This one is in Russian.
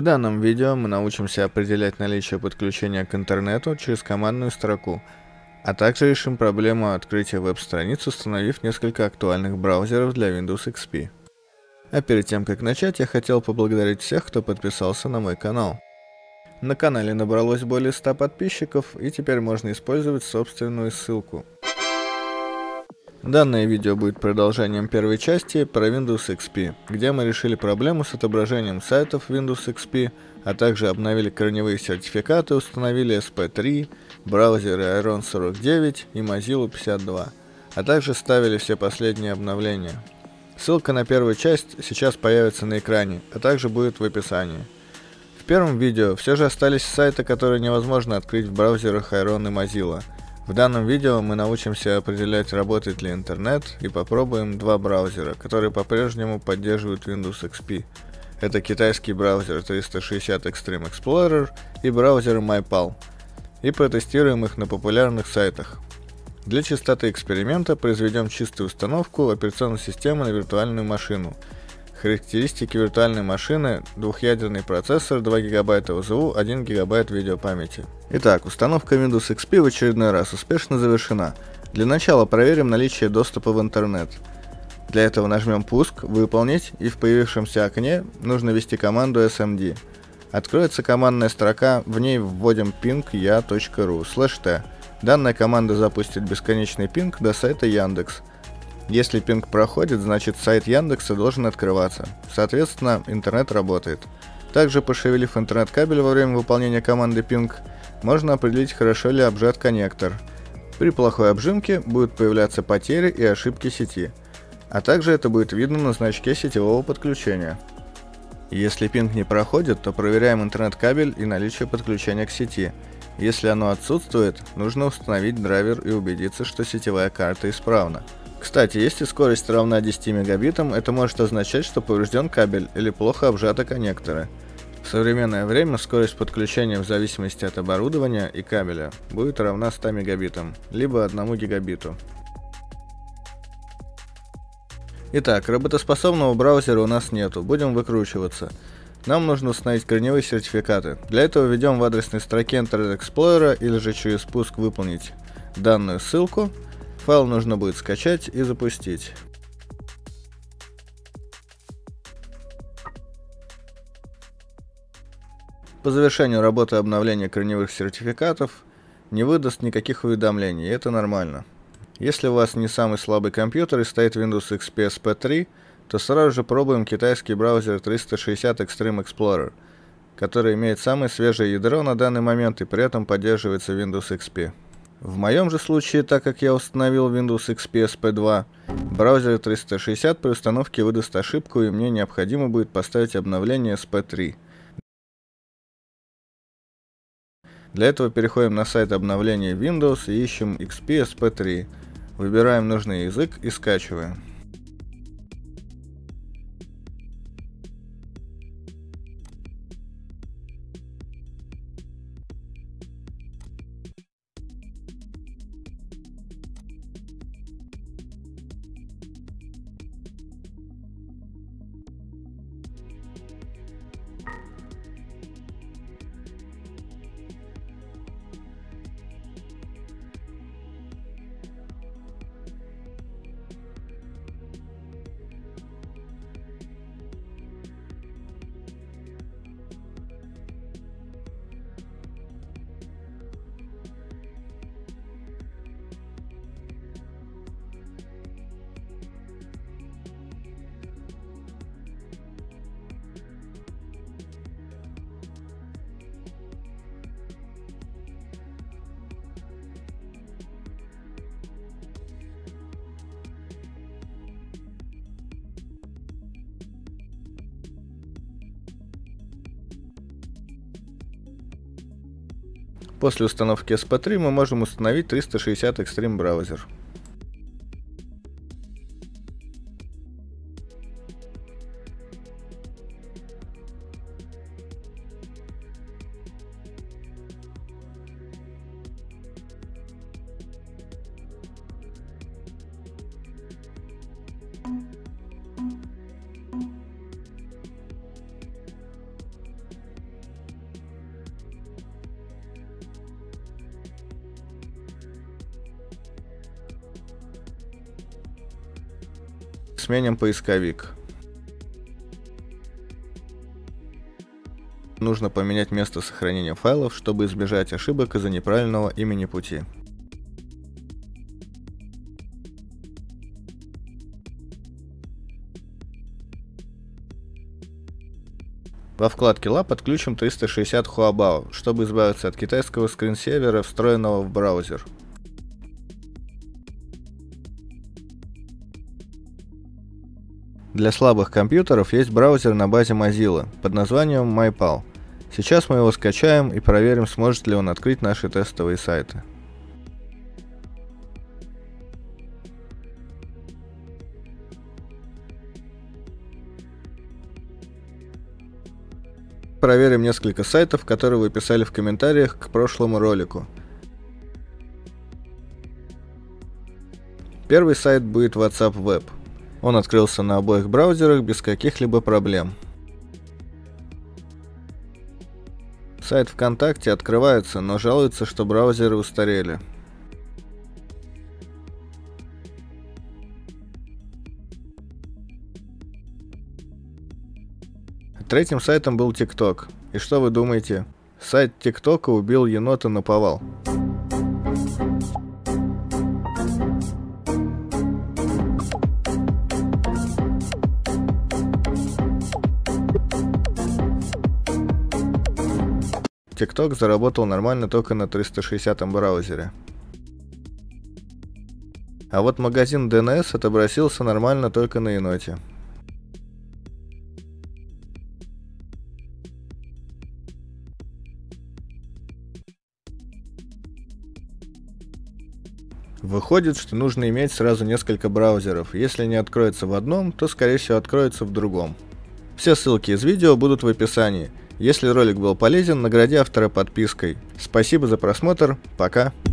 данном видео мы научимся определять наличие подключения к интернету через командную строку, а также решим проблему открытия веб-страниц, установив несколько актуальных браузеров для Windows XP. А перед тем, как начать, я хотел поблагодарить всех, кто подписался на мой канал. На канале набралось более 100 подписчиков, и теперь можно использовать собственную ссылку. Данное видео будет продолжением первой части про Windows XP, где мы решили проблему с отображением сайтов Windows XP, а также обновили корневые сертификаты, установили SP3, браузеры Iron 49 и Mozilla 52, а также ставили все последние обновления. Ссылка на первую часть сейчас появится на экране, а также будет в описании. В первом видео все же остались сайты, которые невозможно открыть в браузерах Iron и Mozilla. В данном видео мы научимся определять, работает ли интернет, и попробуем два браузера, которые по-прежнему поддерживают Windows XP. Это китайский браузер 360 Extreme Explorer и браузер MyPal. И протестируем их на популярных сайтах. Для чистоты эксперимента произведем чистую установку операционной системы на виртуальную машину. Характеристики виртуальной машины: двухъядерный процессор, 2 ГБ ОЗУ, 1 ГБ видеопамяти. Итак, установка Windows XP в очередной раз успешно завершена. Для начала проверим наличие доступа в интернет. Для этого нажмем «Пуск», «Выполнить», и в появившемся окне нужно ввести команду smd. Откроется командная строка, в ней вводим ping.ya.ru/t. Данная команда запустит бесконечный пинг до сайта Яндекс. Если пинг проходит, значит сайт Яндекса должен открываться. Соответственно, интернет работает. Также, пошевелив интернет-кабель во время выполнения команды ping, можно определить, хорошо ли обжат коннектор. При плохой обжимке будут появляться потери и ошибки сети. А также это будет видно на значке сетевого подключения. Если пинг не проходит, то проверяем интернет-кабель и наличие подключения к сети. Если оно отсутствует, нужно установить драйвер и убедиться, что сетевая карта исправна. Кстати, если скорость равна 10 мегабитам, это может означать, что поврежден кабель или плохо обжаты коннекторы. В современное время скорость подключения в зависимости от оборудования и кабеля будет равна 100 мегабитам, либо 1 гигабиту. Итак, работоспособного браузера у нас нету, будем выкручиваться. Нам нужно установить корневые сертификаты. Для этого введем в адресной строке Internet Explorer или же через пуск выполнить данную ссылку. Файл нужно будет скачать и запустить. По завершению работы обновления корневых сертификатов не выдаст никаких уведомлений, и это нормально. Если у вас не самый слабый компьютер и стоит Windows XP SP3, то сразу же пробуем китайский браузер 360 Extreme Explorer, который имеет самое свежее ядро на данный момент и при этом поддерживается Windows XP. В моем же случае, так как я установил Windows XP SP2, браузер 360 при установке выдаст ошибку, и мне необходимо будет поставить обновление SP3. Для этого переходим на сайт обновления Windows и ищем XP SP3. Выбираем нужный язык и скачиваем. После установки SP3 мы можем установить 360 Extreme браузер. сменим поисковик. Нужно поменять место сохранения файлов, чтобы избежать ошибок из-за неправильного имени пути. Во вкладке Lab подключим 360 Huabao, чтобы избавиться от китайского скринсейвера, встроенного в браузер. Для слабых компьютеров есть браузер на базе Mozilla под названием MyPal. Сейчас мы его скачаем и проверим, сможет ли он открыть наши тестовые сайты. Проверим несколько сайтов, которые вы писали в комментариях к прошлому ролику. Первый сайт будет WhatsApp Web. Он открылся на обоих браузерах без каких-либо проблем. Сайт ВКонтакте открывается, но жалуется, что браузеры устарели. Третьим сайтом был TikTok. И что вы думаете? Сайт ТикТока убил енота наповал. TikTok заработал нормально только на 360-м браузере. А вот магазин DNS отобразился нормально только на еноте. Выходит, что нужно иметь сразу несколько браузеров. Если не откроется в одном, то скорее всего откроется в другом. Все ссылки из видео будут в описании. Если ролик был полезен, награди автора подпиской. Спасибо за просмотр, пока!